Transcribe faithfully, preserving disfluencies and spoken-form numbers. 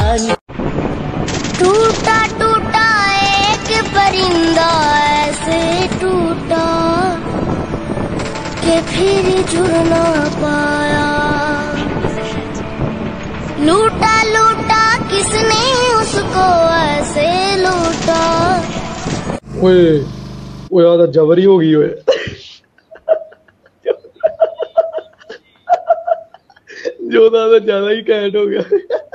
टूटा टूटा एक परिंदा ऐसे टूटा कि फिर जुड़ ना पाया। लूटा लूटा किसने उसको ऐसे लूटा। ओए वो यार जबरी होगी ओए। जो ज्यादा ही कैट हो गया।